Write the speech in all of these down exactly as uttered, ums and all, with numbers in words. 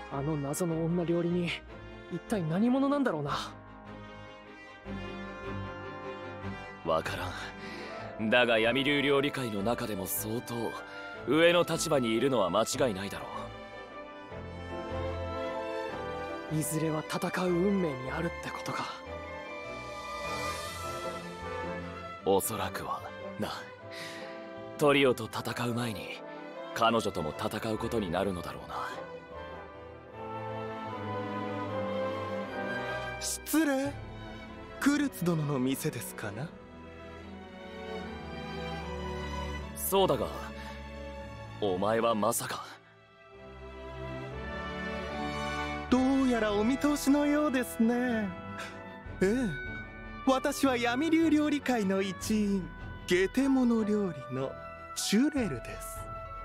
あの謎の女料理人、一体何者なんだろうな。 わからん。だが闇流料理界の中でも相当上の立場にいるのは間違いないだろう。いずれは戦う運命にあるってことか。 おそらくはな。トリオと戦う前に彼女とも戦うことになるのだろうな。 失礼。クルツ殿の店ですかな。 そうだが、お前はまさか。 どうやらお見通しのようですね。ええ、私は闇流料理界の一員、ゲテモノ料理のシュレルです。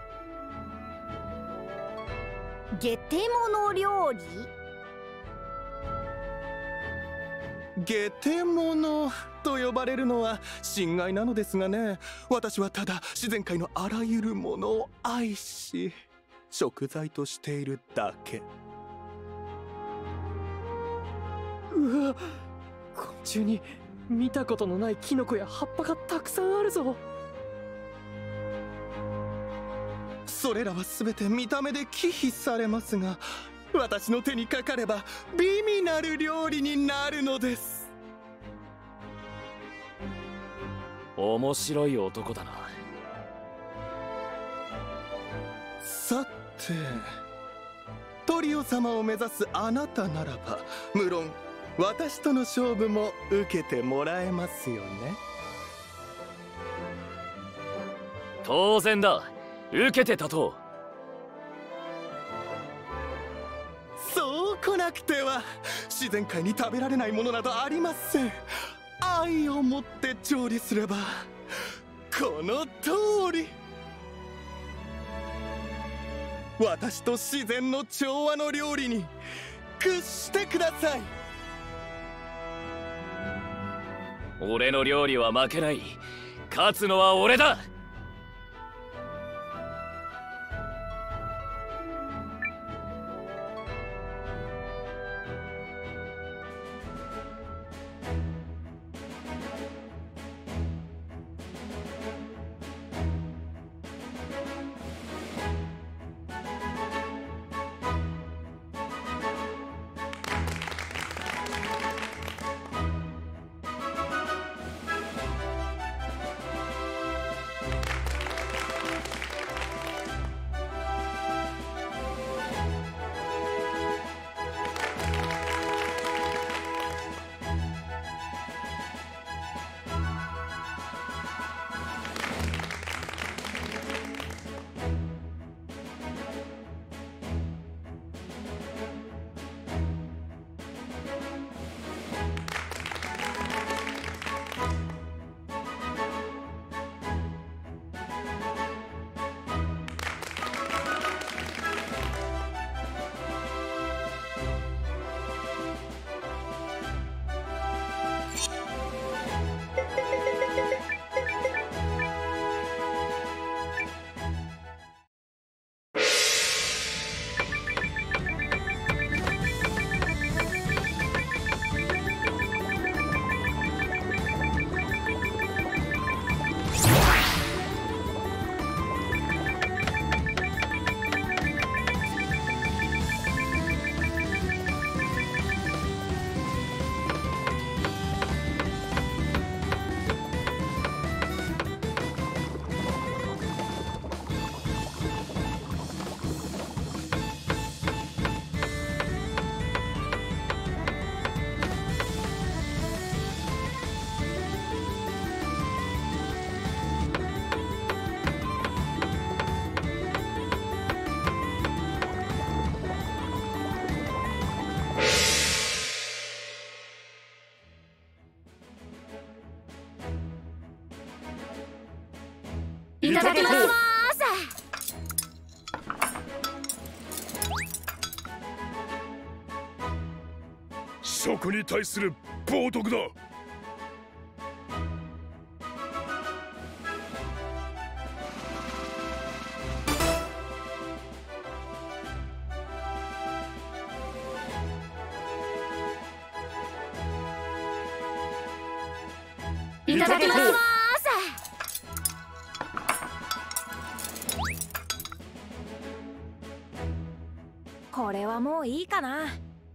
ゲテモノ料理？ ゲテモノと呼ばれるのは心外なのですがね。私はただ自然界のあらゆるものを愛し食材としているだけ。 うわ、昆虫に見たことのないキノコや葉っぱがたくさんあるぞ。 それらは全て見た目で忌避されますが、私の手にかかれば美味なる料理になるのです。 面白い男だな。 さて、トリオ様を目指すあなたならば無論私との勝負も受けてもらえますよね。 当然だ。受けて立とう。 そう来なくては自然界に食べられないものなどありません。愛を持って調理すればこの通り。私と自然の調和の料理に屈してください。 俺の料理は負けない。勝つのは俺だ。 いただきます。 食に対する冒涜だ。 いただきます。これはもういいかな。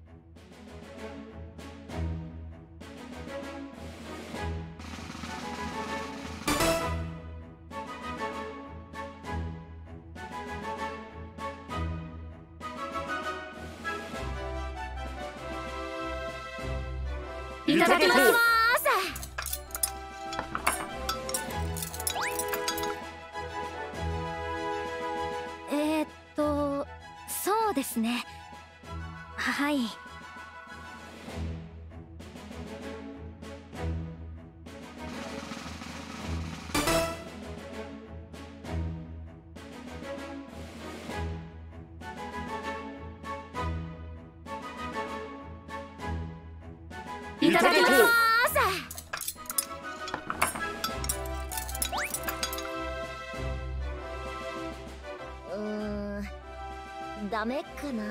いただきます。えー、っとそうですね。はい。いただきます。うーん、ダメかな。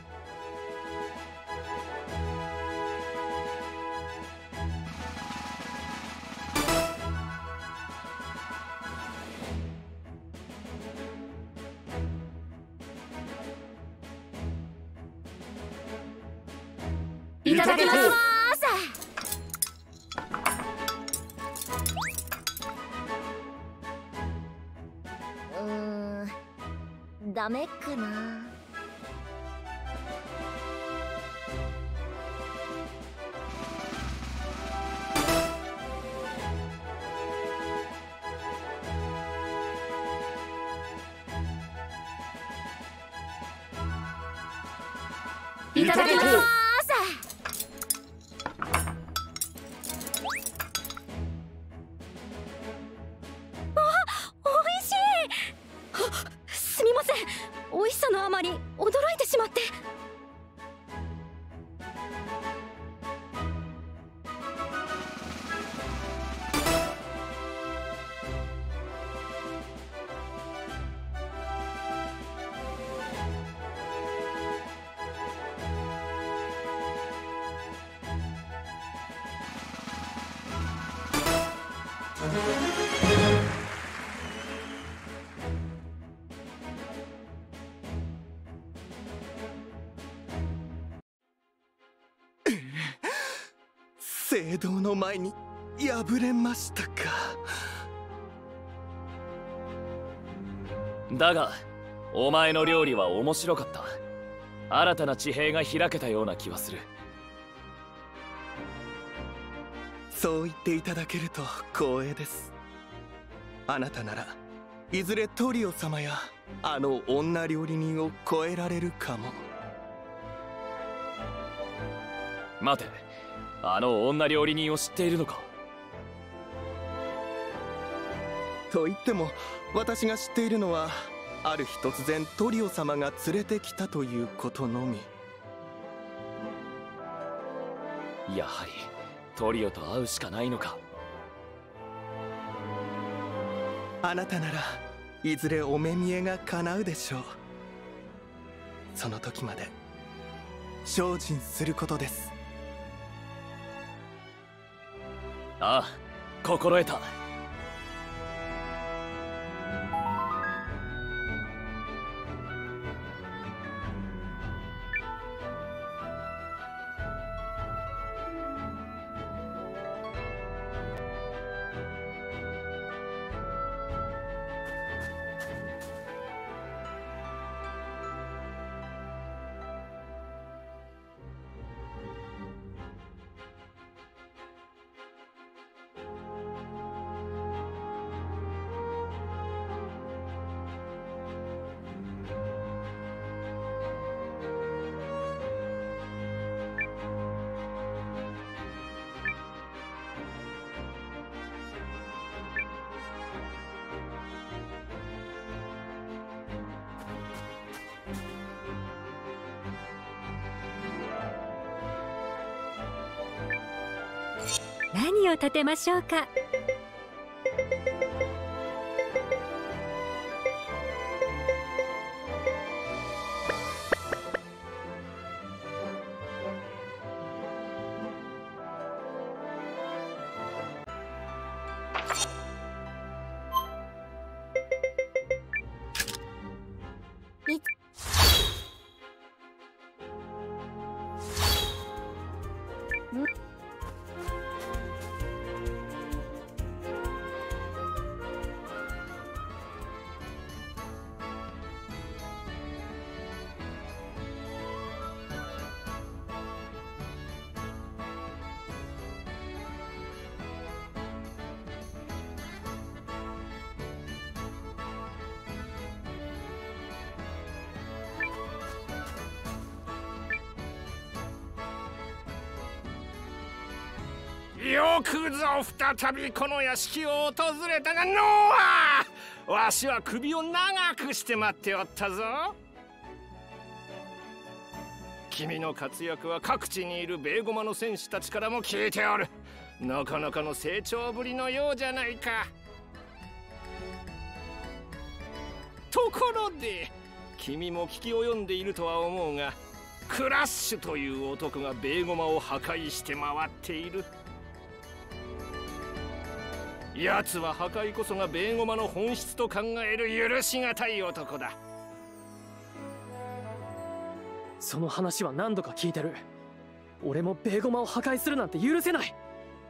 いただきます。うーん、ダメかな。いただきます。すみません、美味しさのあまり驚いてしまって。 聖堂の前に敗れましたか。 だがお前の料理は面白かった。新たな地平が開けたような気はする。 そう言っていただけると光栄です。あなたならいずれトリオ様やあの女料理人を超えられるかも。 待て、あの女料理人を知っているのか。 と言っても私が知っているのはある日突然トリオ様が連れてきたということのみ。 やはりトリオと会うしかないのか。 あなたならいずれお目見えが叶うでしょう。その時まで精進することです。 ああ、心得た。 何を立てましょうか。 よくぞ再びこの屋敷を訪れたがノア、わしは首を長くして待っておったぞ。君の活躍は各地にいるベーゴマの戦士たちからも聞いておる。なかなかの成長ぶりのようじゃないか。ところで君も聞き及んでいるとは思うが、クラッシュという男がベーゴマを破壊して回っている。奴は破壊こそがベーゴマの本質と考える許しがたい男だ。 その話は何度か聞いてる。俺もベーゴマを破壊するなんて許せない。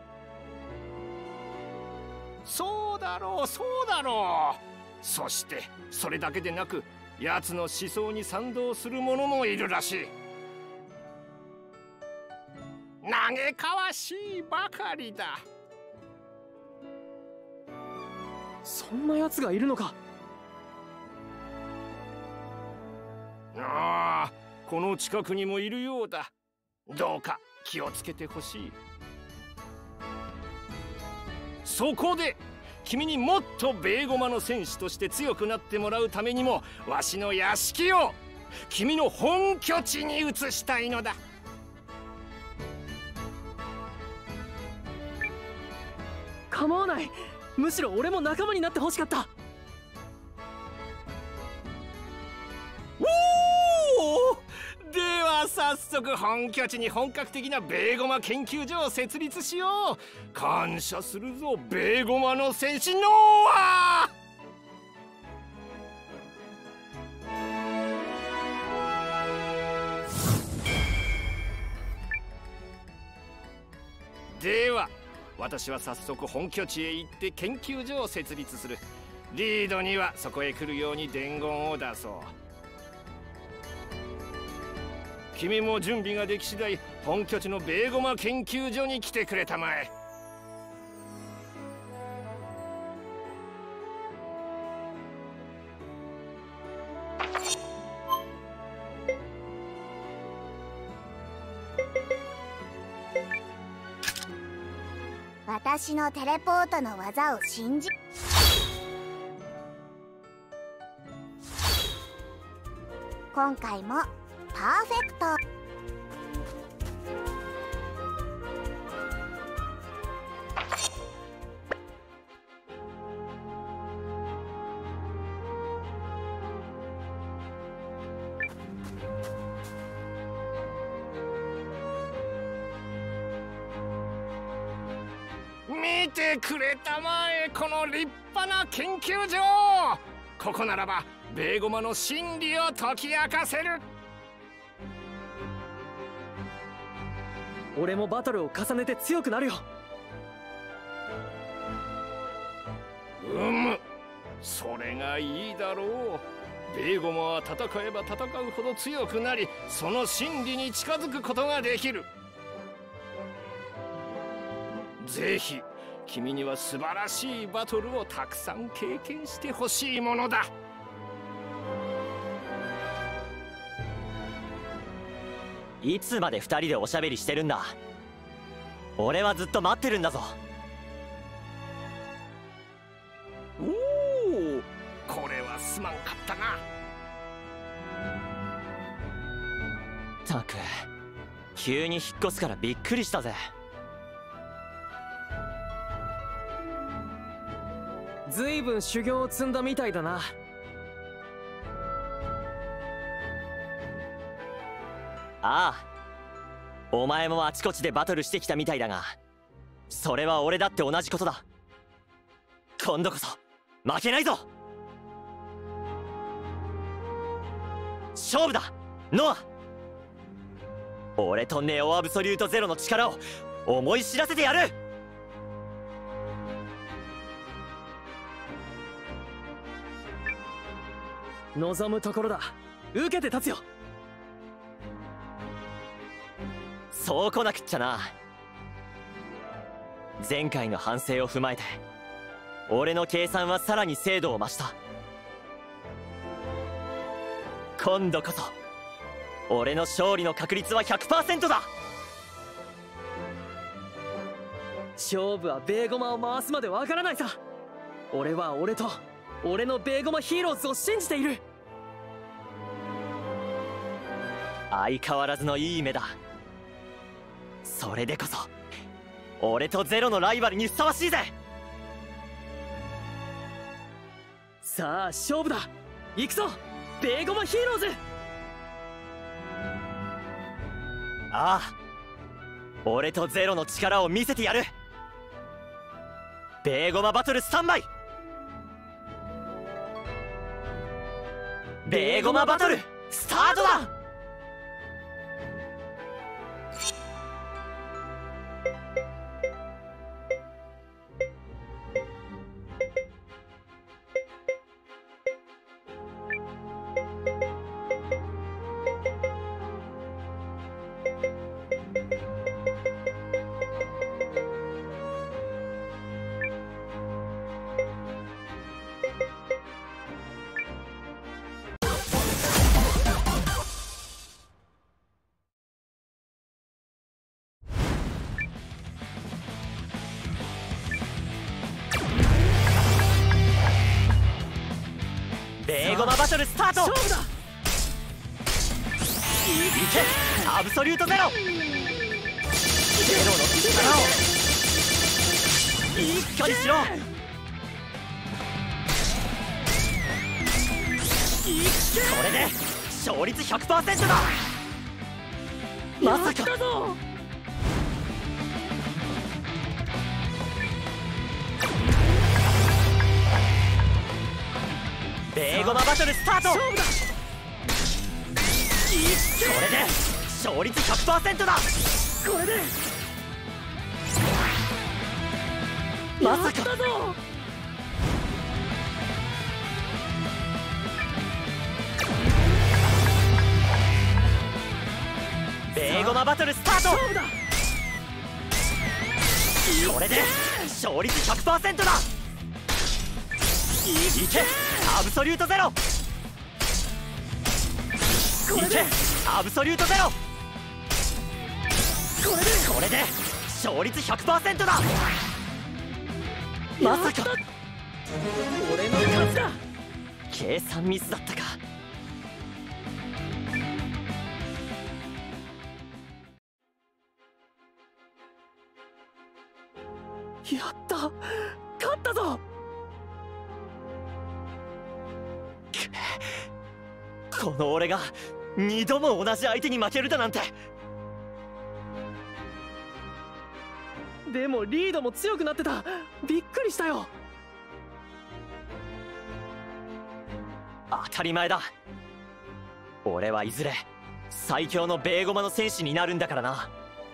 そうだろうそうだろう。そしてそれだけでなく、奴の思想に賛同する者もいるらしい。嘆かわしいばかりだ。 そんな奴がいるのか。 ああ、この近くにもいるようだ。どうか気をつけてほしい。そこで君にもっとベーゴマの戦士として強くなってもらうためにも、わしの屋敷を君の本拠地に移したいのだ。 構わない。むしろ俺も仲間になってほしかった。 おお、では早速本拠地に本格的なベーゴマ研究所を設立しよう。感謝するぞベーゴマの戦士ノア。では私は早速本拠地へ行って研究所を設立する。リードにはそこへ来るように伝言を出そう。君も準備ができ次第本拠地のベーゴマ研究所に来てくれたまえ。 私のテレポートの技を信じ。今回もパーフェクト。 見てくれたまえ、この立派な研究所。ここならばベーゴマの真理を解き明かせる。 俺もバトルを重ねて強くなるよ。 うむ、それがいいだろう。ベーゴマは戦えば戦うほど強くなり、その真理に近づくことができる。ぜひ君には素晴らしいバトルをたくさん経験してほしいものだ。 いつまで二人でおしゃべりしてるんだ。俺はずっと待ってるんだぞ。 おお、これはすまんかったな。 たく、急に引っ越すからびっくりしたぜ。 ずいぶん修行を積んだみたいだな。 ああ、お前もあちこちでバトルしてきたみたいだが、それは俺だって同じことだ。今度こそ負けないぞ。勝負だノア。俺とネオアブソリュートゼロの力を思い知らせてやる。 望むところだ。受けて立つよ。 そうこなくっちゃな。前回の反省を踏まえて俺の計算はさらに精度を増した。今度こそ俺の勝利の確率は ひゃくパーセント だ。 勝負はベーゴマを回すまでわからないさ。俺は俺と俺のベーゴマヒーローズを信じている。 相変わらずのいい目だ。それでこそ俺とゼロのライバルにふさわしいぜ。 さあ勝負だ。行くぞベーゴマヒーローズ。 ああ、俺とゼロの力を見せてやる。ベーゴマバトルスタンバイ。ベーゴマバトルスタートだ。ベーゴマバトルスタート。 勝負だ。 いけアブソリュートゼロ。ゼロの力をしっかりしろ。これで勝率 ひゃくパーセント だ。まさかベーゴマバトルスタート。 勝負だ。 これで勝率 ひゃくパーセント だ。 これでまさかだぞ。 ベーゴマバトルスタート。 勝負だ。 これで勝率 ひゃくパーセント だ。いけアブソリュートゼロ。いけアブソリュートゼロ。 これでこれで勝率 ひゃくパーセント だ。まさか俺の勝ちだ。 計算ミスだったか。 やった勝ったぞ。 この俺が二度も同じ相手に負けるだなんて。 でもリードも強くなってた。びっくりしたよ。 当たり前だ。俺はいずれ最強のベーゴマの戦士になるんだからな。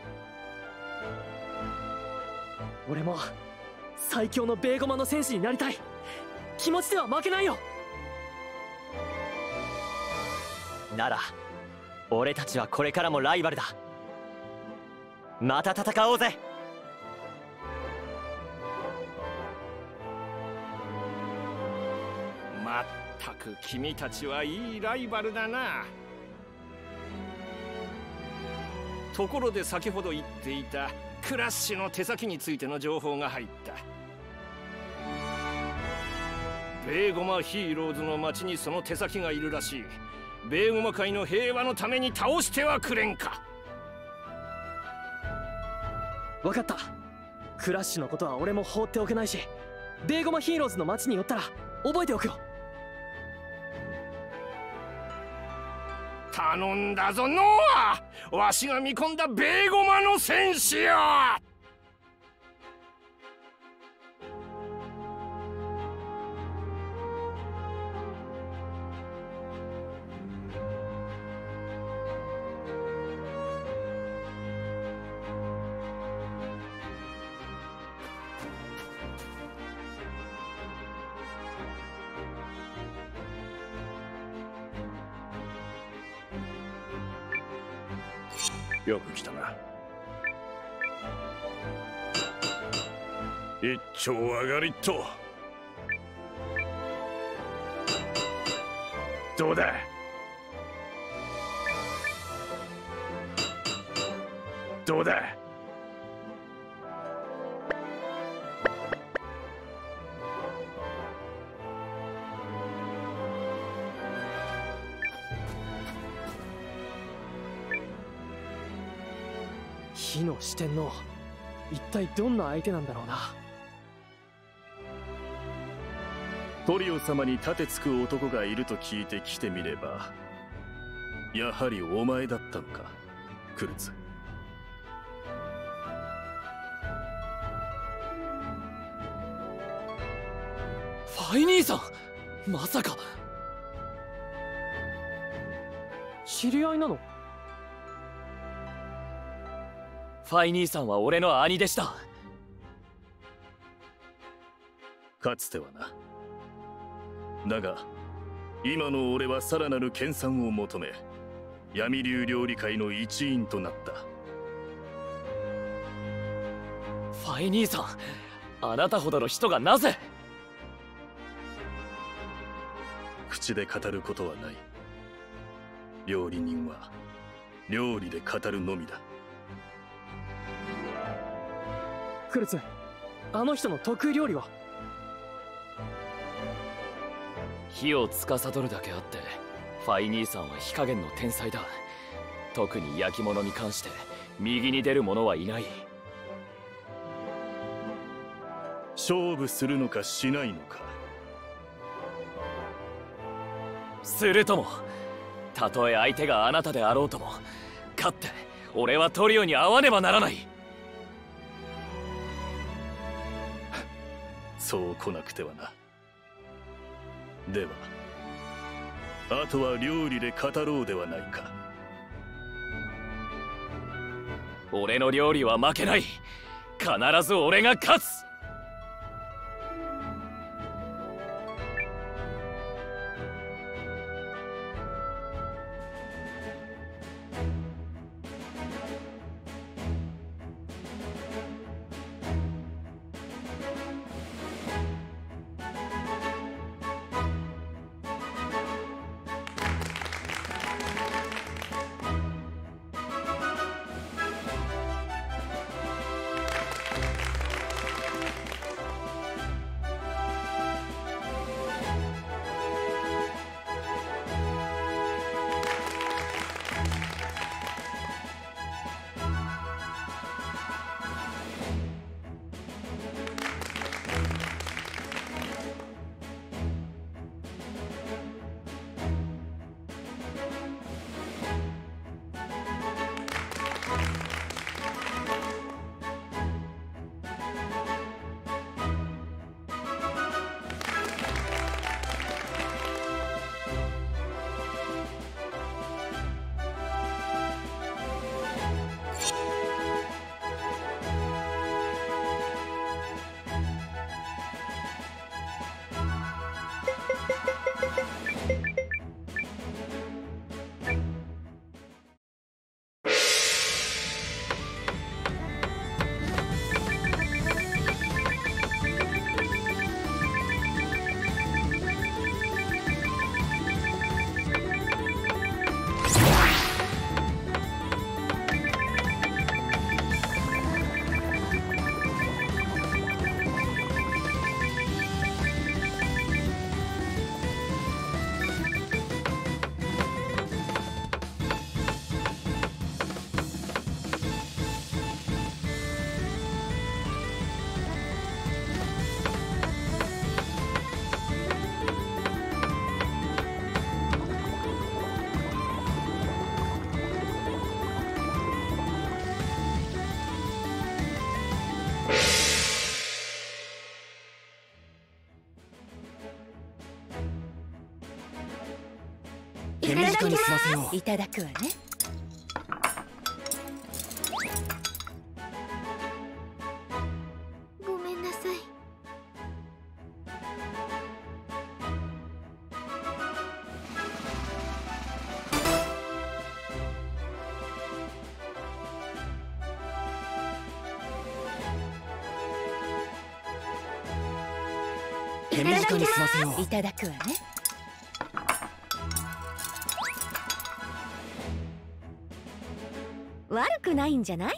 俺も最強のベーゴマの戦士になりたい。気持ちでは負けないよ。 なら俺たちはこれからもライバルだ。また戦おうぜ。 まったく君たちはいいライバルだな。ところで先ほど言っていたクラッシュの手先についての情報が入った。ベーゴマヒーローズの町にその手先がいるらしい。ベーゴマ界の平和のために倒してはくれんか。 分かった。クラッシュのことは俺も放っておけないし、ベーゴマヒーローズの町に寄ったら覚えておくよ。 頼んだぞノア。わしが見込んだベーゴマの戦士よ。 よく来たな。一丁上がりっと。どうだどうだ火の四天王、一体どんな相手なんだろうな。 トリオ様に盾つく男がいると聞いて来てみれば、やはりお前だったのか、クルツ。 ファイ兄さん、まさか。 知り合いなの？ ファイ兄さんは俺の兄でした。 かつてはな。だが今の俺はさらなる研鑽を求め、闇流料理界の一員となった。 ファイ兄さん、あなたほどの人がなぜ？ 口で語ることはない。料理人は料理で語るのみだ。 クルツ、あの人の得意料理は？ 火を司るだけあって、ファイ兄さんは火加減の天才だ。特に焼き物に関して右に出る者はいない。 勝負するのかしないのか。 するとも、たとえ相手があなたであろうとも、勝って俺はトリオに会わねばならない。 そう来なくてはな。ではあとは料理で語ろうではないか。 俺の料理は負けない。必ず俺が勝つ。 手短に済ませよう。いただくわね。 ごめんなさい。 手短に済ませよう。いただくわね。 悪くないんじゃない？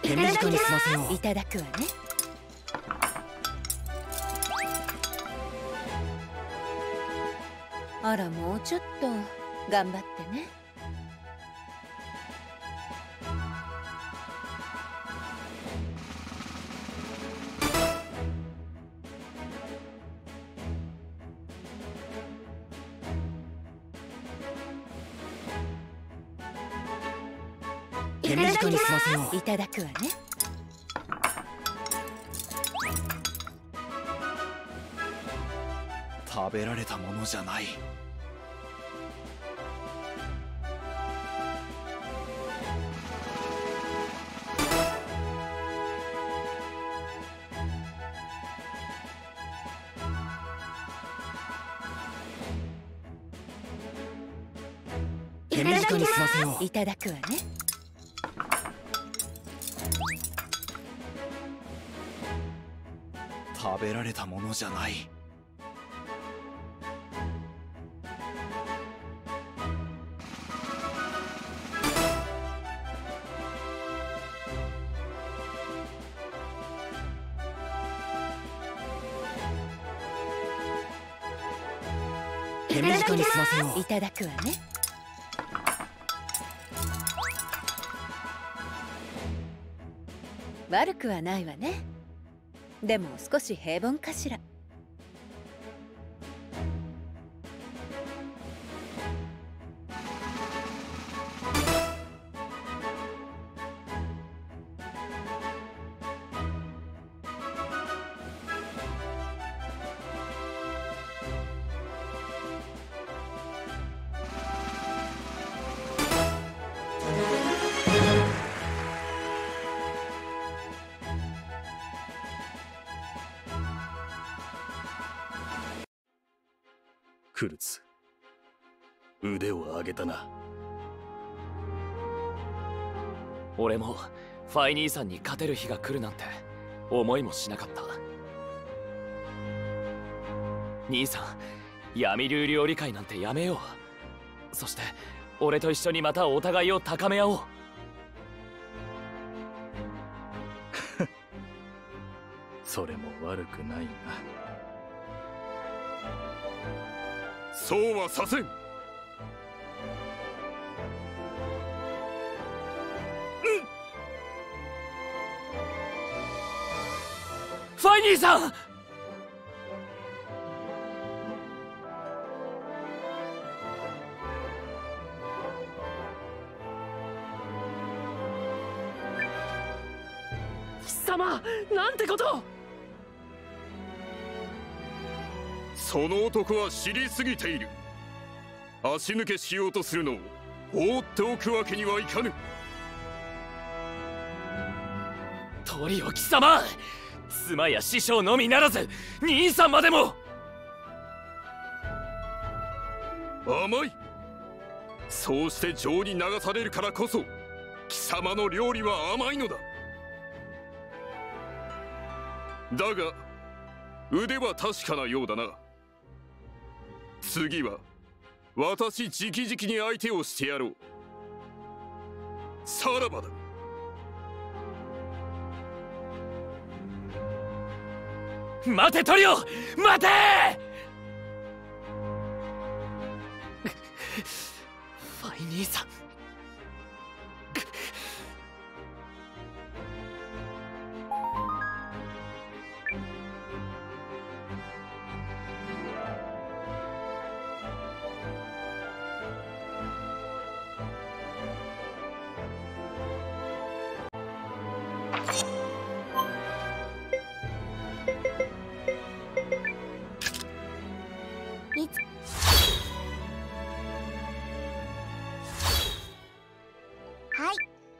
手短に済ませよう。いただくわね。あら、もうちょっと頑張ってね。手短に済ませよう。いただくわね。 食べられたものじゃない。 手短に済ませよう。いただくわね。 食べられたものじゃない。 手短に済ませよう。いただくわね。悪くはないわね。でも少し平凡かしら。 クルツ、腕を上げたな。 俺もファイ兄さんに勝てる日が来るなんて思いもしなかった。兄さん、闇流料理会なんてやめよう。そして俺と一緒にまたお互いを高め合おう。 それも悪くないな。そうはさせん。 ファイ兄さん！ 貴様、なんてこと！ その男は知りすぎている。足抜けしようとするのを放っておくわけにはいかぬ。 トリオ貴様、妻や師匠のみならず兄さんまでも。 甘い。そうして情に流されるからこそ貴様の料理は甘いのだ。だが腕は確かなようだな。次は私直々に相手をしてやろう。さらばだ。 待てトリオ、待て！ファイ兄さん、 いつはい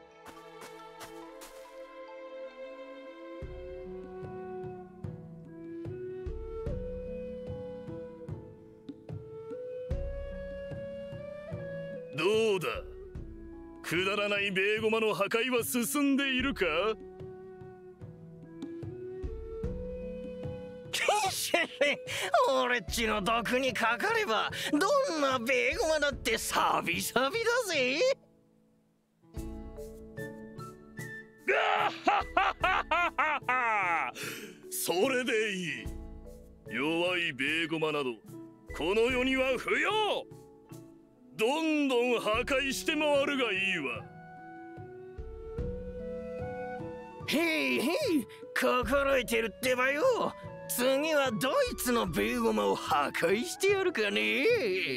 どうだ、くだらないベーゴマの破壊は進んでいるか？ 俺っちの毒にかかればどんなベーゴマだってサビサビだぜ。 それでいい。弱いベーゴマなどこの世には不要。どんどん破壊して回るがいいわ。 へいへい、心得てるってばよ。次はドイツのベーゴマを破壊してやるかね。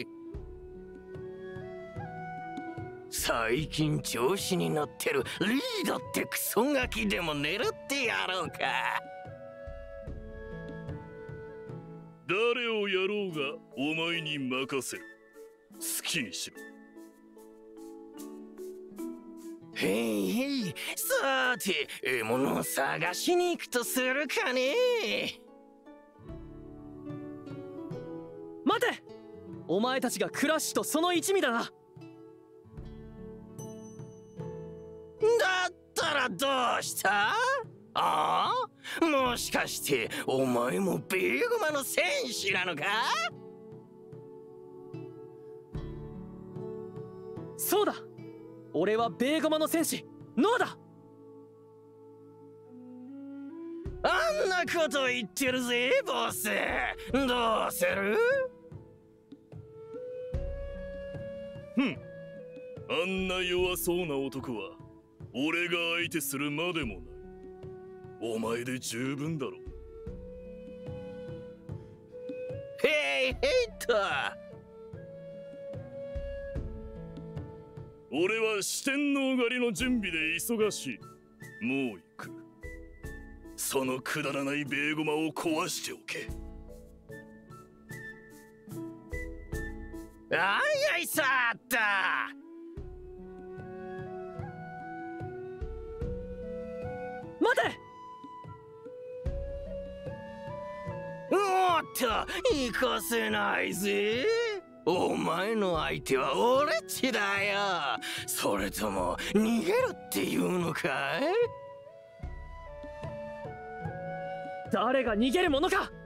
最近調子に乗ってるリードってクソガキでも狙ってやろうか。 誰をやろうがお前に任せる。好きにしろ。 へいへい、さて獲物を探しに行くとするかね。 待て、お前たちがクラッシュとその一味だな。 だったらどうした？ああ、もしかしてお前もベーゴマの戦士なのか？ そうだ、俺はベーゴマの戦士ノアだ。 あんなこと言ってるぜボス。どうする？ ふん、あんな弱そうな男は俺が相手するまでもない。お前で十分だろ。 へいへいと。 俺は四天王狩りの準備で忙しい。もう行く。そのくだらないベーゴマを壊しておけ。 あいあいさあった。 待て。 おっと、行かせないぜ。お前の相手は俺っちだよ。それとも逃げるっていうのかい？ 誰が逃げるものか。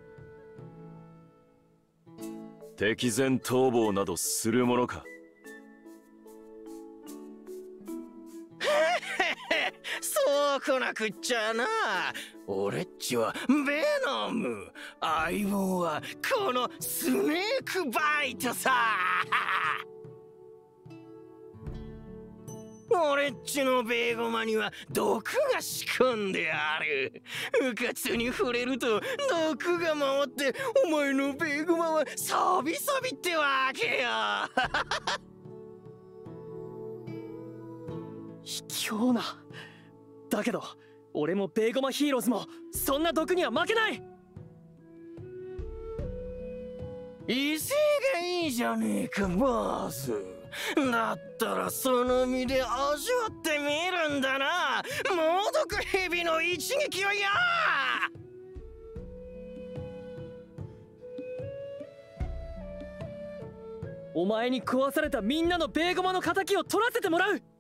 敵前逃亡などするものか。 そうこなくっちゃな。俺っちはベノム、相棒はこのスネークバイトさ。俺っちのベーゴマには毒が仕込んである。うかつに触れると毒が回ってお前のベーゴマはサビサビってわけよ。 卑怯な。だけど俺もベーゴマヒーローズもそんな毒には負けない。 威勢がいいじゃねえかボス。だったらその身で味わってみるんだな、猛毒蛇の一撃をや。 お前に壊されたみんなのベーゴマの敵を取らせてもらう。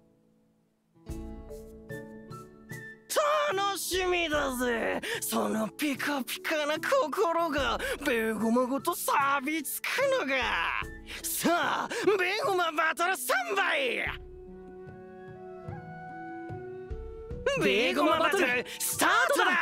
楽しみだぜ。そのピカピカな心がベーゴマごと錆びつくのが。さあベーゴマバトルスタンバイ。ベーゴマバトルスタートだ。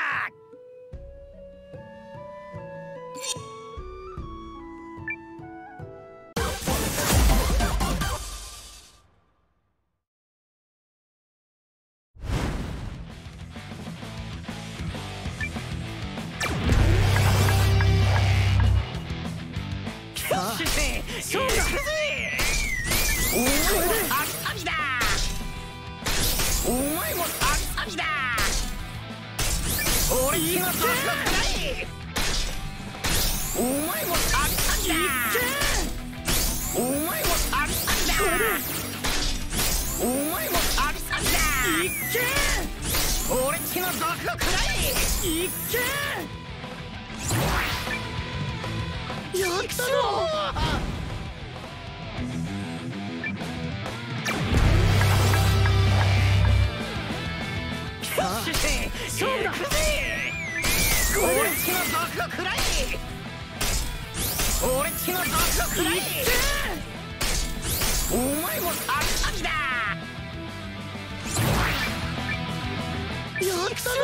ったぞ。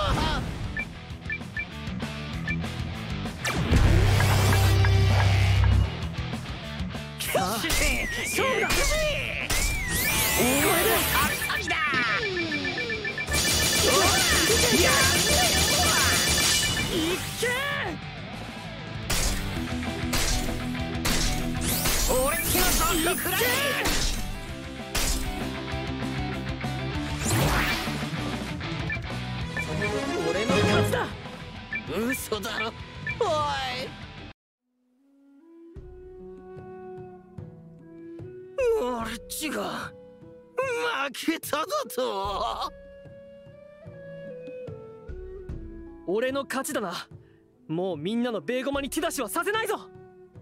さあ勝負だ。お前だ。 あっだ。 いっけー俺つきのゾンとくらい。 俺の勝ちだ。 嘘だろ。おい。俺っちが負けただと。 俺の勝ちだな。もうみんなのベーゴマに手出しはさせないぞ。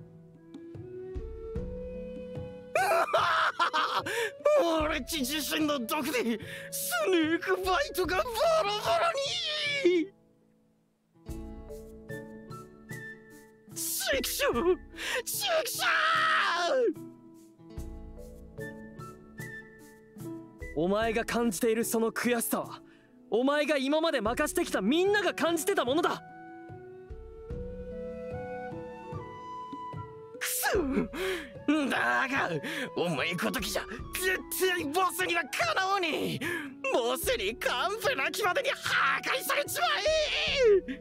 俺っち自身の毒でスネークバイトがボロボロに。チクショーチクショー。 お前が感じているその悔しさはお前が今まで任してきたみんなが感じてたものだ。 くそだがお前ごときじゃ絶対ボスにはかなわねえ。ボスに完膚なきまでに破壊されちまえ。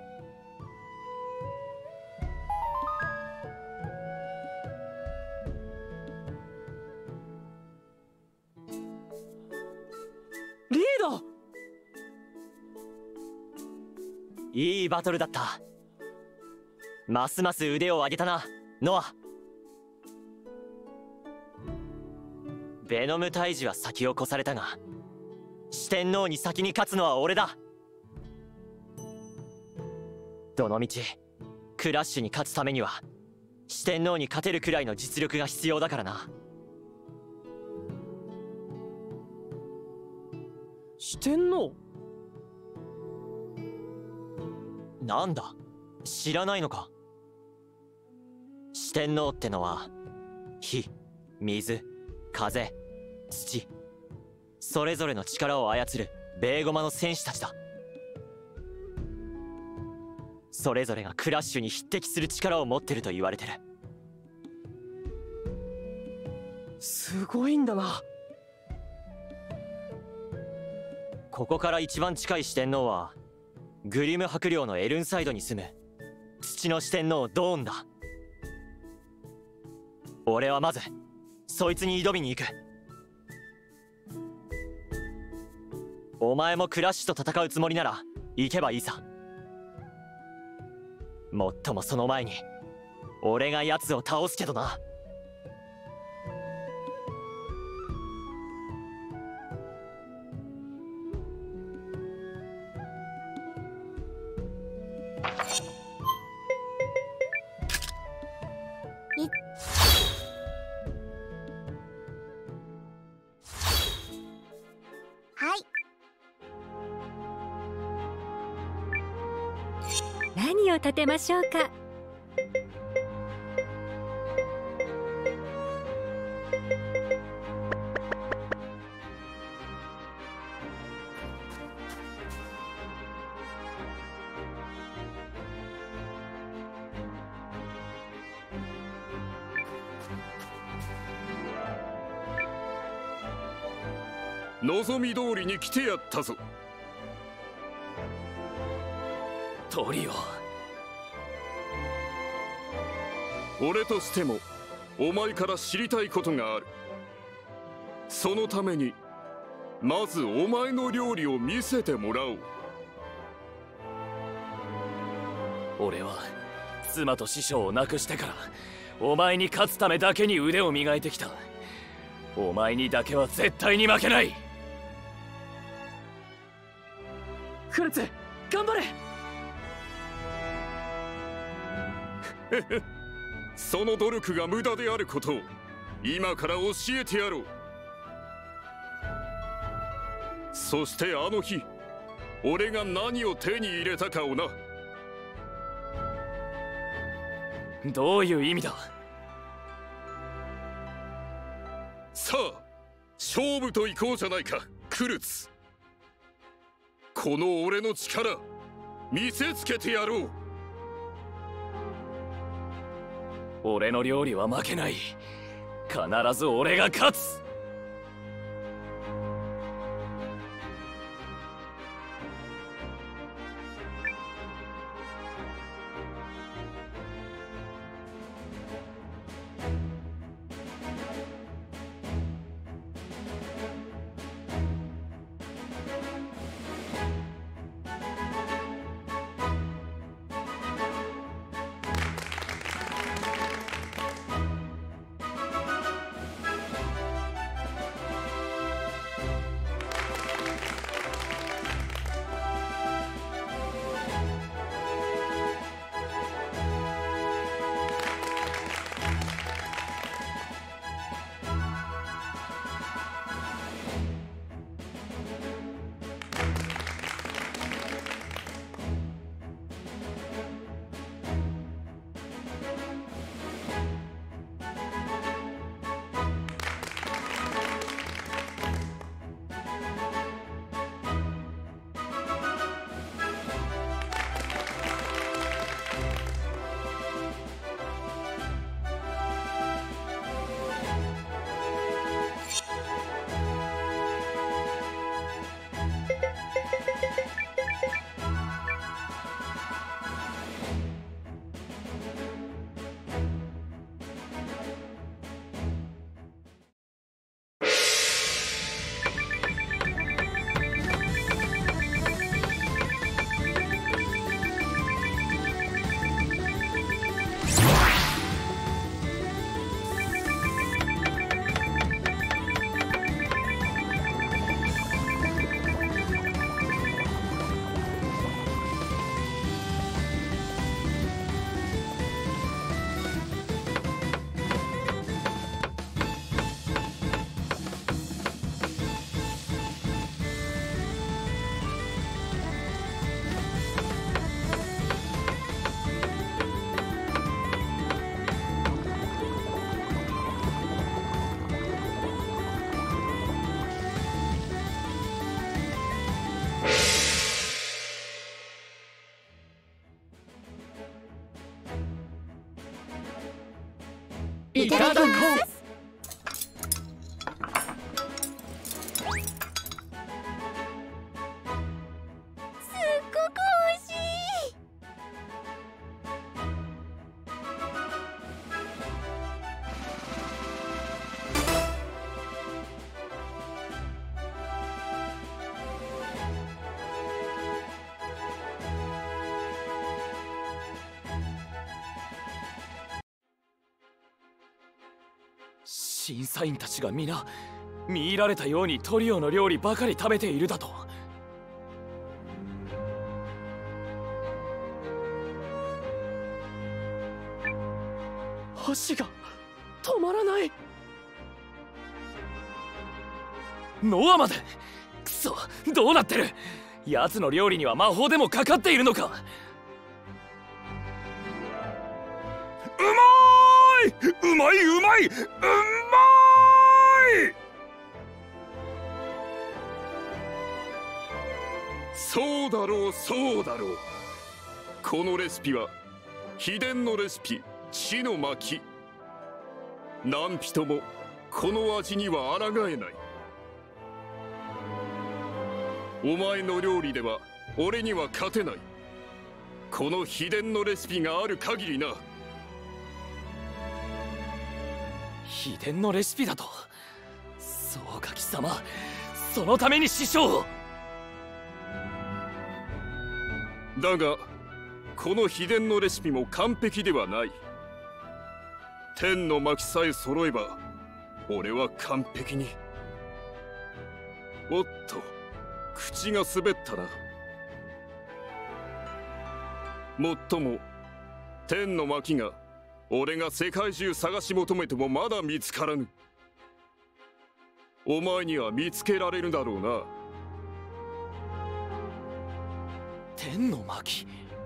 リード。 いいバトルだった。ますます腕を上げたなノア。ベノム退治は先を越されたが四天王に先に勝つのは俺だ。どのみちクラッシュに勝つためには四天王に勝てるくらいの実力が必要だからな。 四天王？ なんだ知らないのか。四天王ってのは火、水、風、土、それぞれの力を操るベーゴマの戦士たちだ。それぞれがクラッシュに匹敵する力を持ってると言われてる。 すごいんだな。 ここから一番近い四天王はグリム伯領のエルンサイドに住む土の四天王ドーンだ。俺はまずそいつに挑みに行く。お前もクラッシュと戦うつもりなら行けばいいさ。もっともその前に俺が奴を倒すけどな。 はい。 何を立てましょうか。 望み通りに来てやったぞ。 トリオ、 俺としてもお前から知りたいことがある。そのためにまずお前の料理を見せてもらおう。 俺は妻と師匠を亡くしてからお前に勝つためだけに腕を磨いてきた。お前にだけは絶対に負けない。 クルツ頑張れ。 その努力が無駄であることを今から教えてやろう。そしてあの日俺が何を手に入れたかをな。 どういう意味だ。 さあ勝負といこうじゃないかクルツ。 この俺の力見せつけてやろう。 俺の料理は負けない。必ず俺が勝つ。 いただこう。 審査員たちが皆見入られたようにトリオの料理ばかり食べているだと。 箸が止まらない。 ノアまでくそ、どうなってる。奴の料理には魔法でもかかっているのか。 うまいうまいうまいうまい。そうだろうそうだろう。このレシピは秘伝のレシピ、血の巻。何人もこの味には抗えない。お前の料理では俺には勝てない。この秘伝のレシピがある限りな。 秘伝のレシピだと。そうか貴様、そのために師匠を。 だがこの秘伝のレシピも完璧ではない。天の巻さえ揃えば俺は完璧に。おっと、口が滑ったな。もっとも天の巻が俺が世界中探し求めてもまだ見つからぬ。お前には見つけられるだろうな。 天の巻。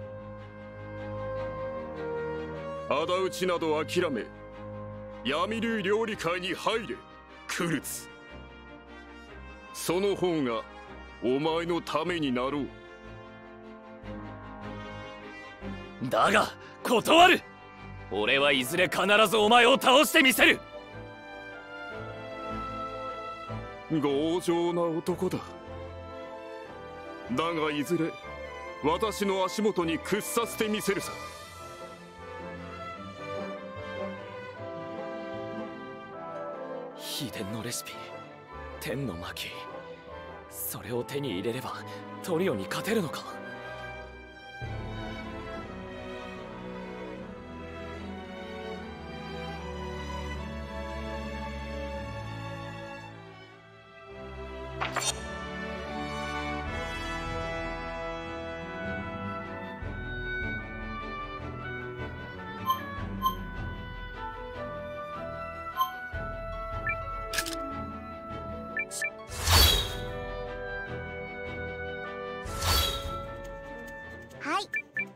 仇討ちなど諦め闇流料理界に入れクルツ。その方がお前のためになろう。 だが断る。俺はいずれ必ずお前を倒してみせる。 強情な男だ。だがいずれ私の足元に屈させてみせるさ。 秘伝のレシピ、天の巻、それを手に入れればトリオに勝てるのか。 はい。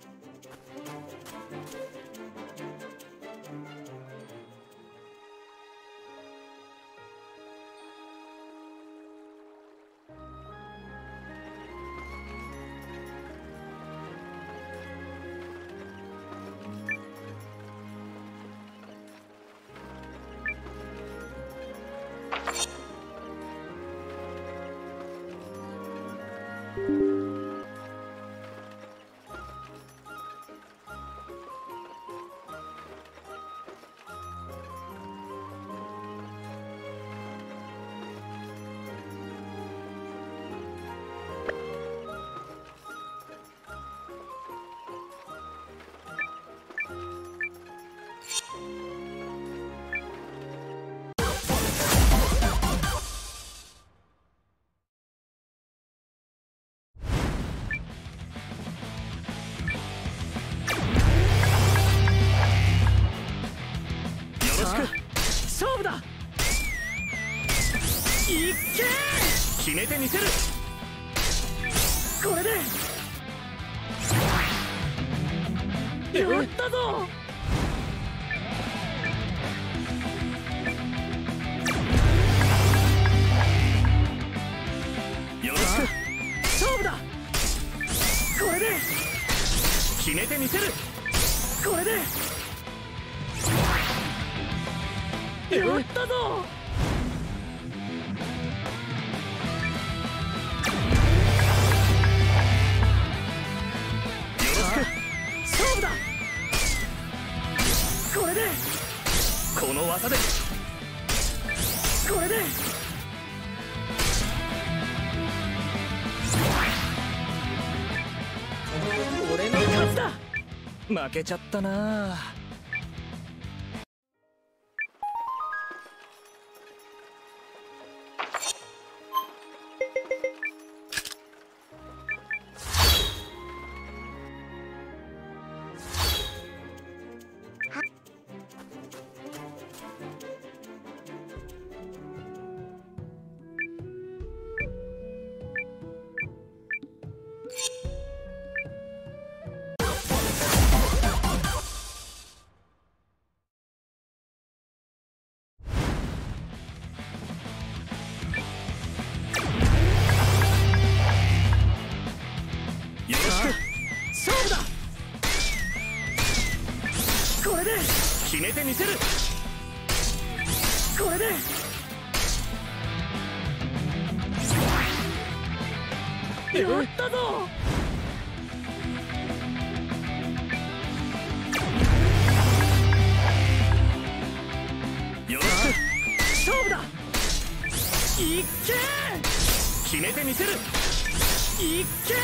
勝負だ。いっけー、 決めてみせる。 これでやったぞ。 よろしく。 勝負だ。これで決めてみせる。 これでやったぞ。勝負だ。これでこの技でこれで俺の勝ちだ。 負けちゃったなあ。 勝負だ。これで決めてみせる。 これでやったぞ。 よろしく。 勝負だ。いっけー、 決めてみせる。 いっけ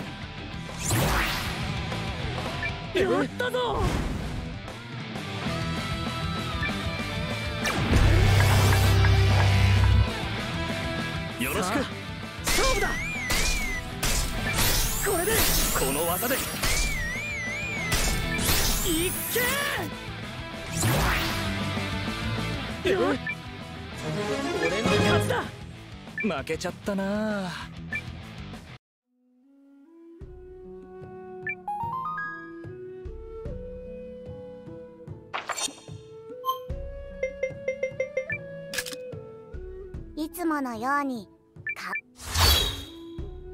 ー、やったぞ。 よろしく。 勝負だ。これでこの技でいっけー、よっ、俺の勝ちだ。 負けちゃったなあ。 いつものようにか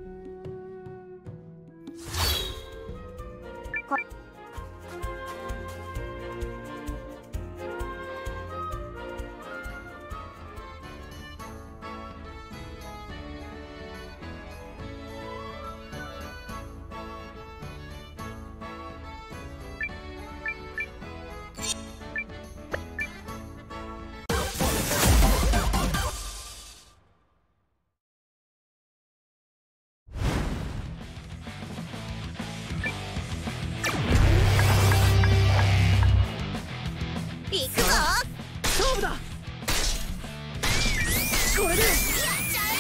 行くぞ。 勝負だ。これでやっちゃ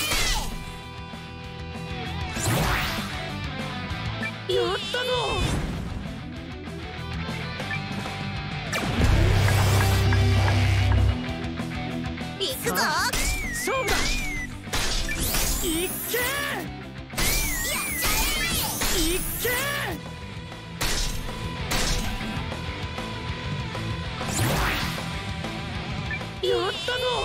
え。 やったぞ。 行くぞ。 勝負だ。いっけー。 やっちゃえ。いっけー。やったぞ。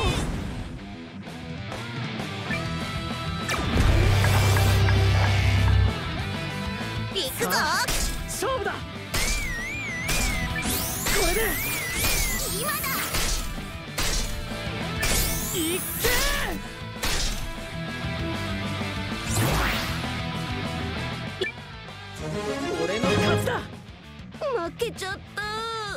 行くぞ。 勝負だ。これで今だ。 いっけー。俺の勝ちだ。 負けちゃった。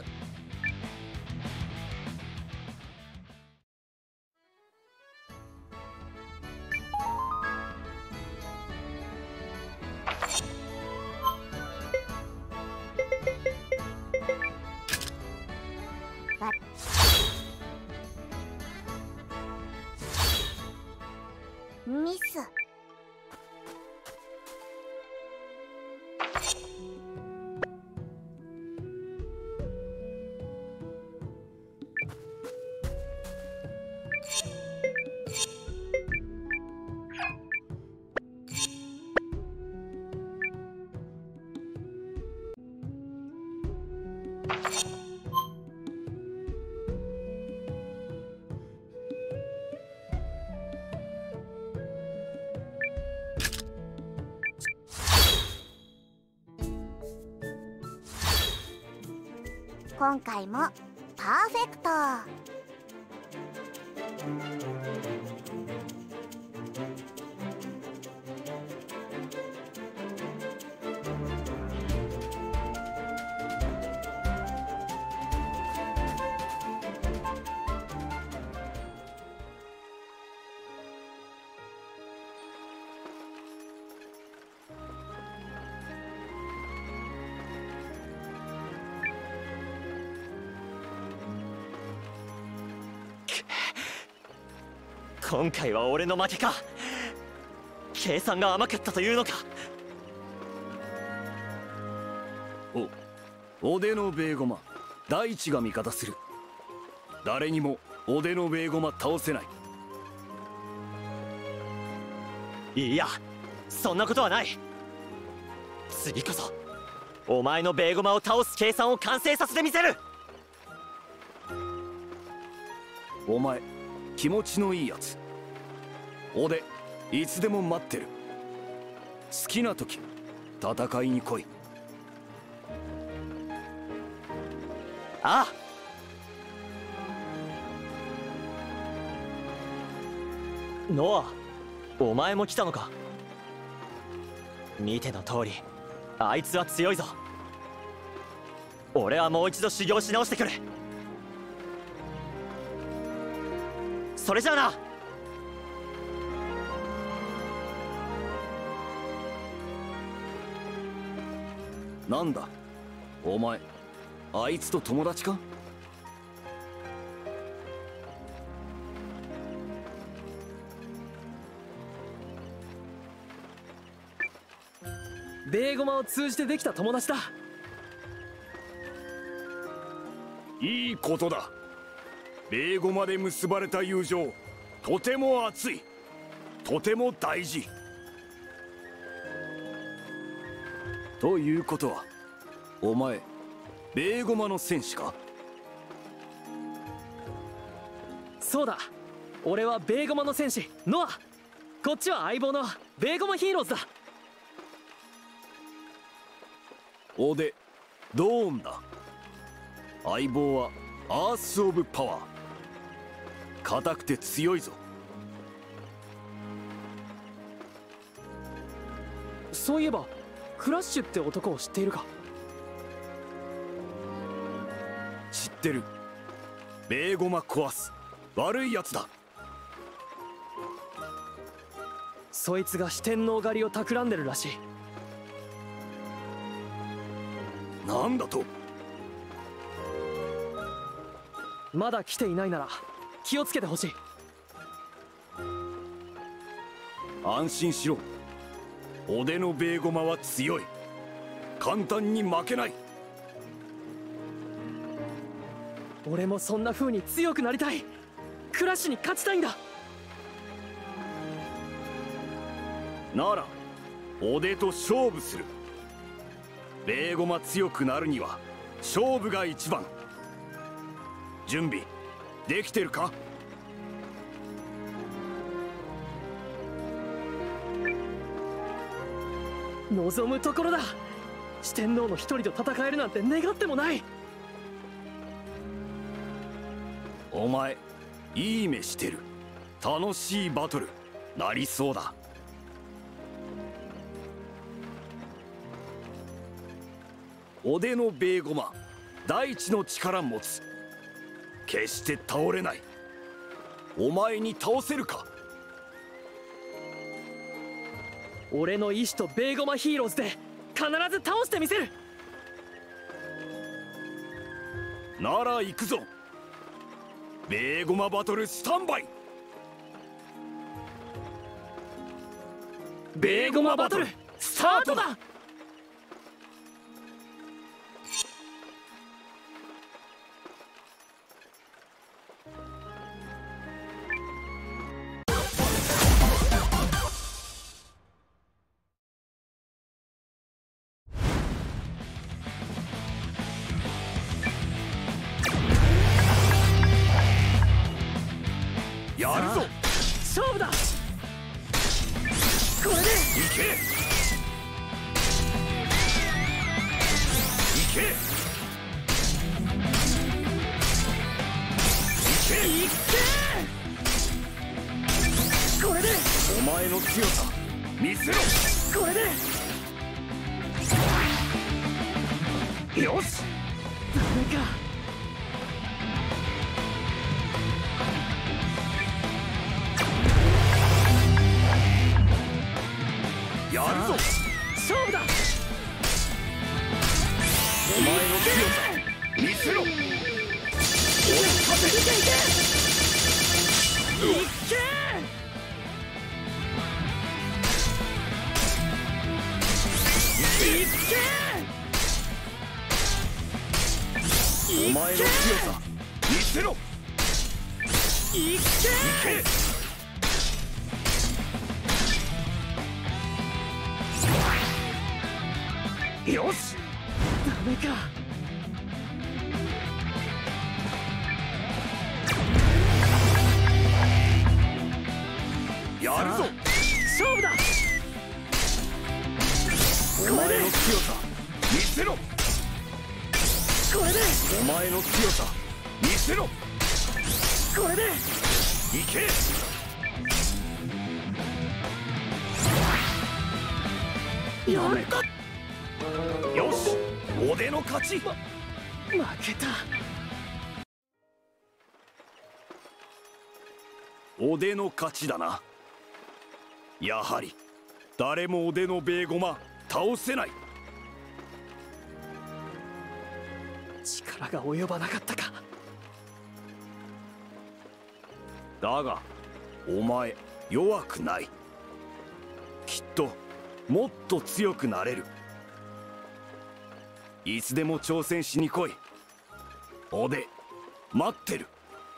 ミス。今回もパーフェクト。 今回は俺の負けか。計算が甘かったというのか。 お、おでのベーゴマ大地が味方する。誰にもおでのベーゴマ倒せない。 いや、そんなことはない。次こそお前のベーゴマを倒す計算を完成させてみせる。 お前気持ちのいいやつ。おでいつでも待ってる。好きな時戦いに来い。 ああ。ノア、お前も来たのか。見ての通りあいつは強いぞ。俺はもう一度修行し直してくる。それじゃあな。 なんだお前、あいつと友達か。 ベーゴマを通じてできた友達だ。 いいことだ。ベーゴマで結ばれた友情、とても熱い、とても大事。ということはお前ベーゴマの戦士か。 そうだ、俺はベーゴマの戦士ノア。こっちは相棒のベーゴマヒーローズだ。 おでドーンだ。相棒はアース・オブ・パワー。硬くて強いぞ。 そういえばクラッシュって男を知っているか。 知ってる。ベーゴマ壊す悪いやつだ。 そいつが四天王狩りを企んでるらしい。 なんだと。 まだ来ていないなら気をつけてほしい。 安心しろ。おでのベーゴマは強い。簡単に負けない。 俺もそんな風に強くなりたい。クラッシュに勝ちたいんだ。 ならおでと勝負する。ベーゴマ強くなるには勝負が一番。準備できてるか？ 望むところだ。四天王の一人と戦えるなんて願ってもない。 お前いい目してる。楽しいバトルなりそうだ。おでのベーゴマ大地の力持つ。決して倒れない。お前に倒せるか？ 俺の意志とベーゴマヒーローズで必ず倒してみせる。 なら行くぞ。ベーゴマバトルスタンバイ。 ベーゴマバトルスタートだ。 やるぞ。 勝負だ。これでいけいけいけいけ。これでお前の強さ見せろ。 これでよし。 ダメか。 やるぞ。 勝負だ。 お前の強さ見せろ。追い勝て。いけいけいけ。いけ。 お前の強さ見せろ。 いけ。いけ。 よし。 ダメか。 やるぞ。 勝負だ。 お前の強さ見せろ。 これでお前の強さ見せろ。 これでいけ。 やった。 よし、おでの勝ち。 ま、負けた。 おでの勝ちだな。やはり誰もおでのベーゴマ倒せない。 力が及ばなかったか。 だがお前弱くない。きっともっと強くなれる。いつでも挑戦しに来い。おで待ってる。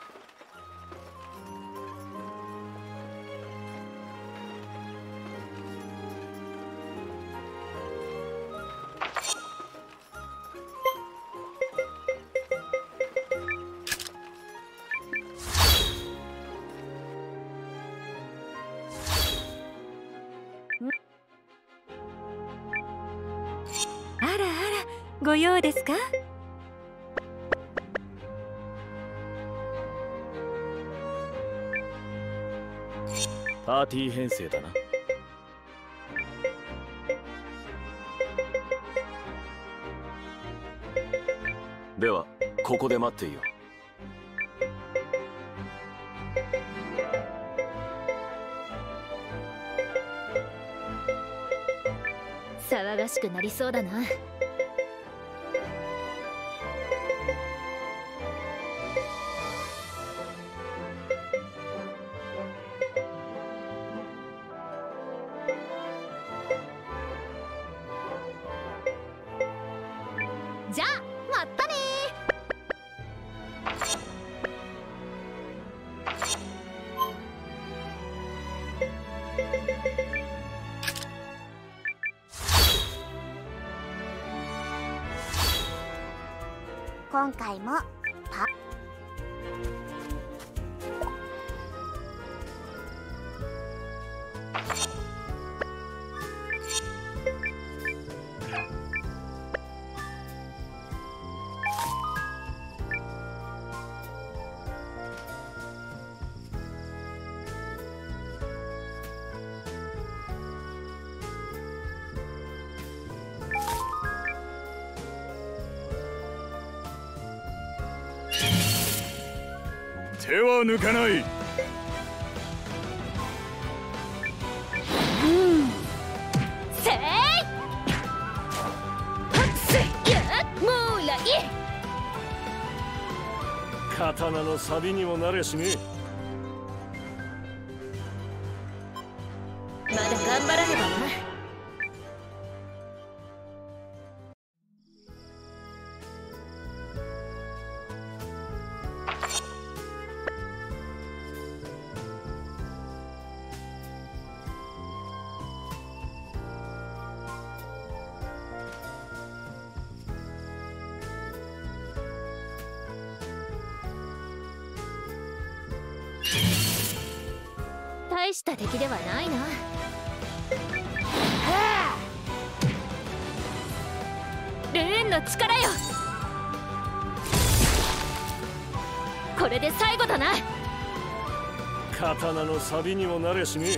あらあら、ご用ですか？ パーティー編成だな。ではここで待っていよう。 騒がしくなりそうだな。 今回もパ手は抜かない。 せいせいやもうらい刀の錆にもなれしね。 まだ頑張らねばな。大した敵ではないな。ルーンの力よ。これで最後だな。 刀の錆にもなれしね。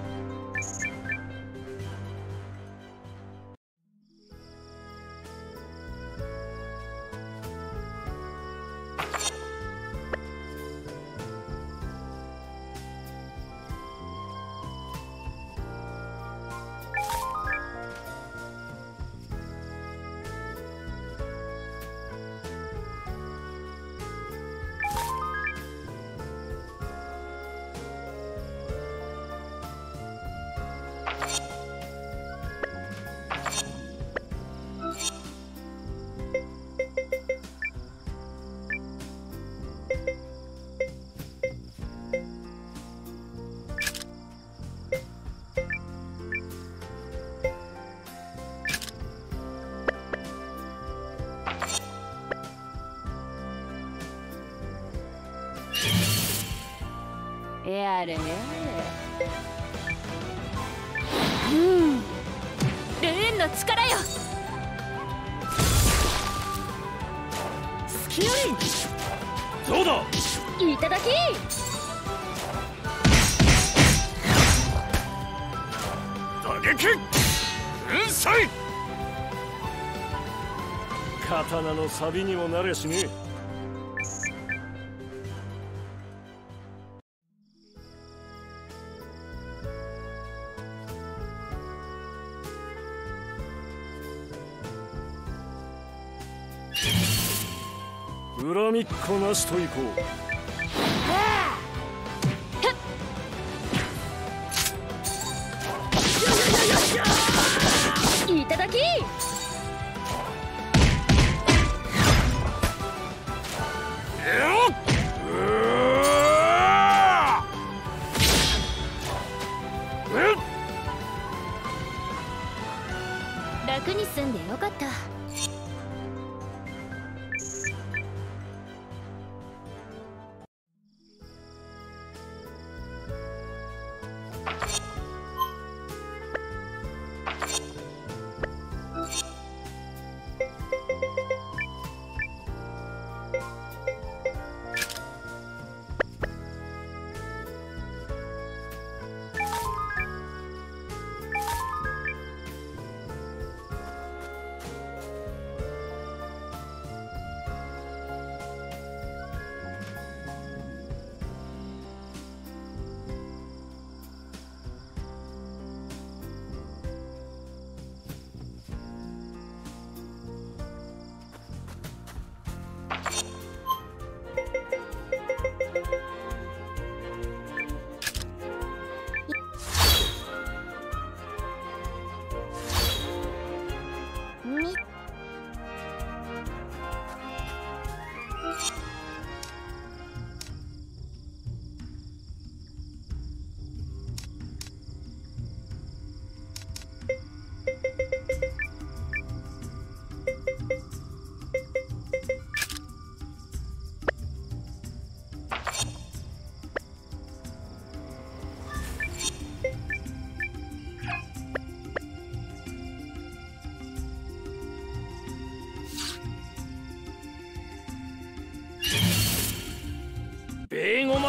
やれやれ。うんルーンの力よ。 好きよりそうだ。 いただき。 打撃粉砕。 刀の錆にもなれしね。恨みっこなしといこう。 いただき。楽に済んでよかった。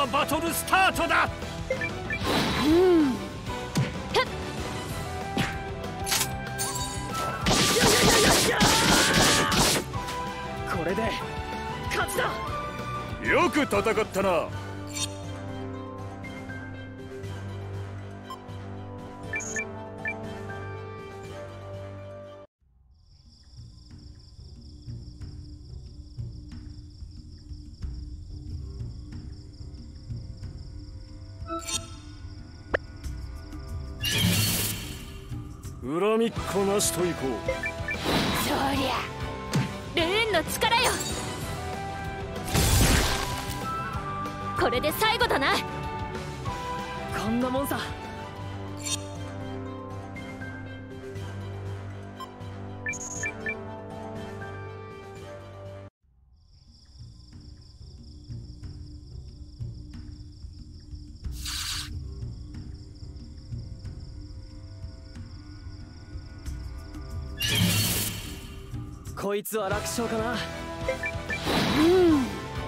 バトルスタートだ。 うんこれで勝ちだ。 よく戦ったな。 恨みっこなしといこう。 そりゃルーンの力よ。これで最後だな。 こんなもんさ。こいつは楽勝かな。 うん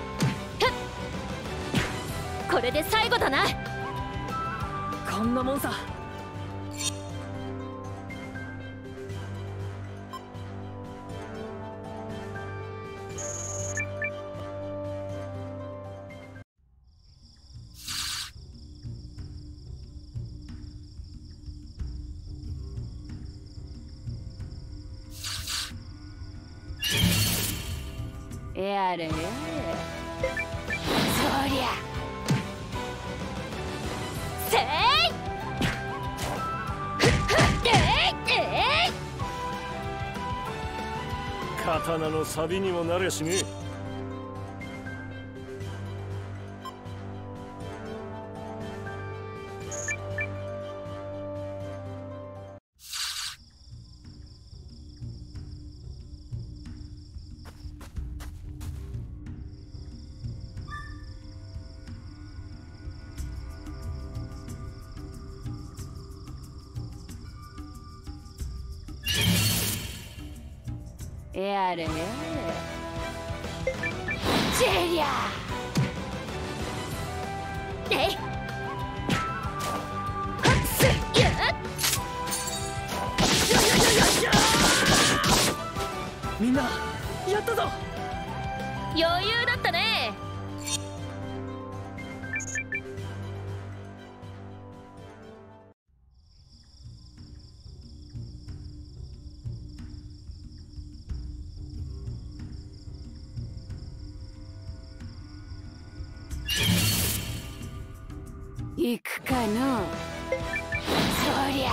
これで最後だな。 こんなもんさ。 やれやれ。そりゃせい刀の錆にもなれしね。 やれやれ。ジェリアえいすっやみんなやったぞ。 余裕だったね。 行くかの。 そりゃ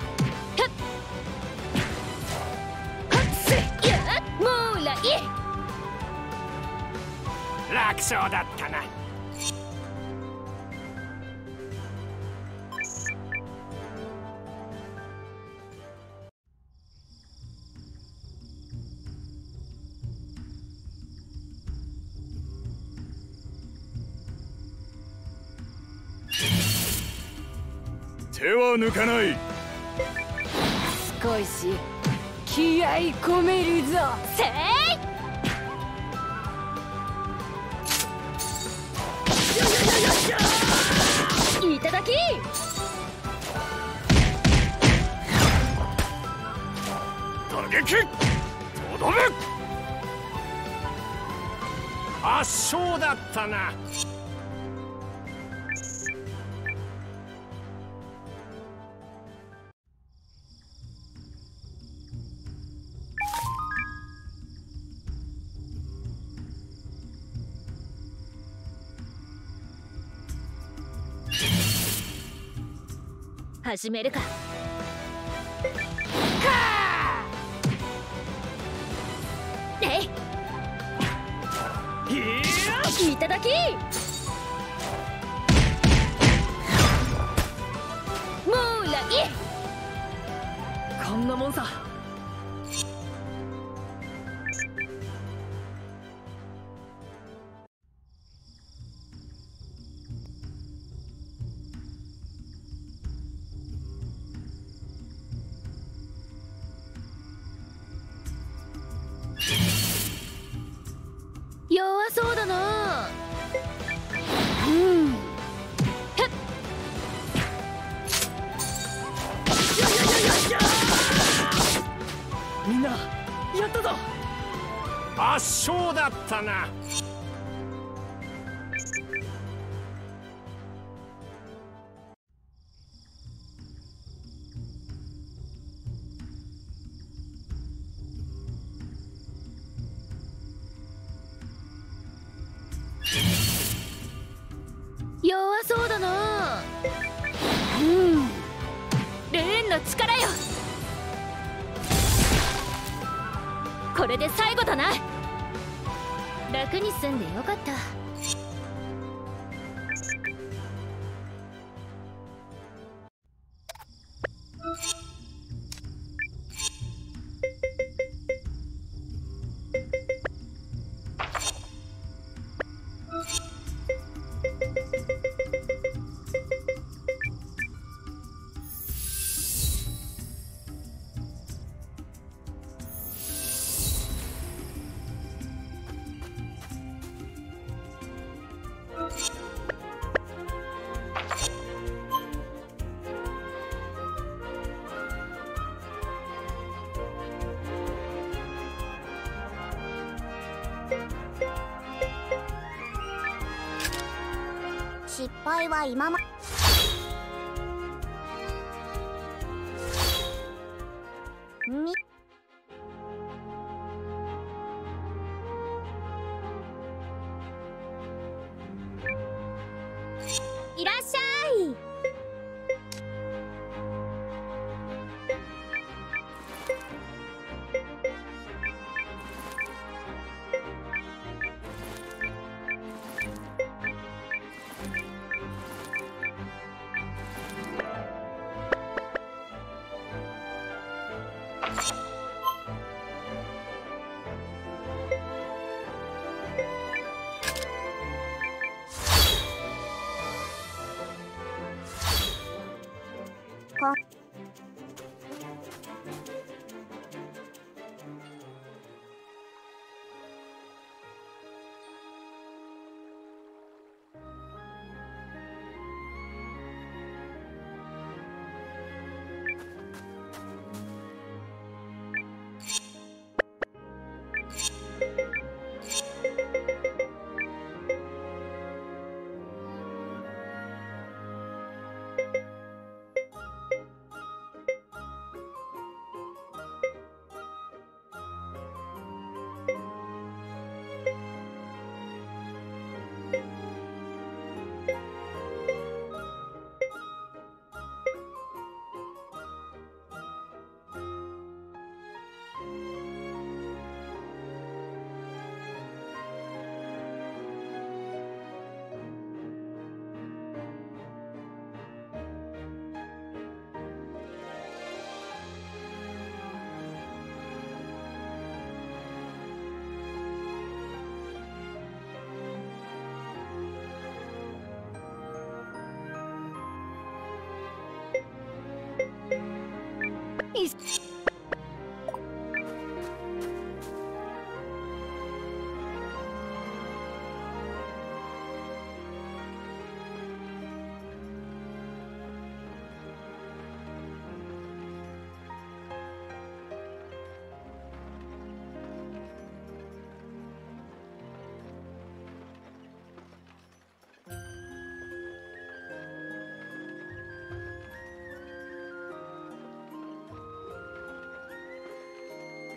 すっやもうらい楽勝だったな。 手は抜かない。 少し気合い込めるぞ。 せいいただき。 打撃とどめ。 圧勝だったな。 始めるか。えいいただき。もうらいこんなもんさ。 弱そうだな。 うんみんなやったぞ。 圧勝だったな。 弱そうだな。うんレーンの力よ。これで最後だな。楽に済んでよかった。 失敗は今まみいらっしゃい。 こい